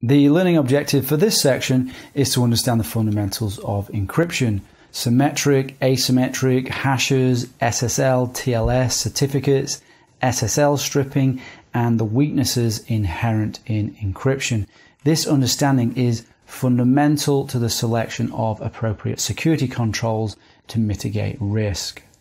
The learning objective for this section is to understand the fundamentals of encryption: symmetric, asymmetric, hashes, SSL, TLS, certificates, SSL stripping, and the weaknesses inherent in encryption. This understanding is fundamental to the selection of appropriate security controls to mitigate risk.